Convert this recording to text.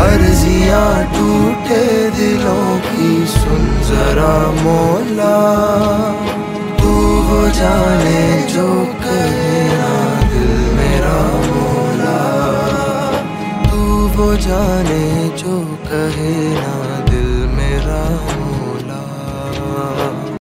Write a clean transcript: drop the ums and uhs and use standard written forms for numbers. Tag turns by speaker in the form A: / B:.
A: अर्जियां टूटे दिलों की सुन जरा मौला, तू वो जाने जो कहे ना दिल मेरा मौला, तू वो जाने जो कहे ना दिल मेरा मौला।